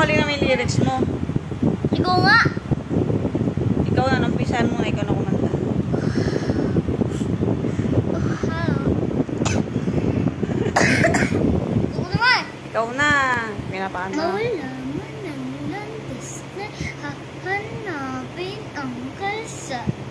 mali na may lyrics mo. Ikaw nga. Ikaw na, nampisahan mo na, ikaw na kumanta. Ikaw na. Pinapaan mo. Mawala man ang landas na hahanapin ang kalsada.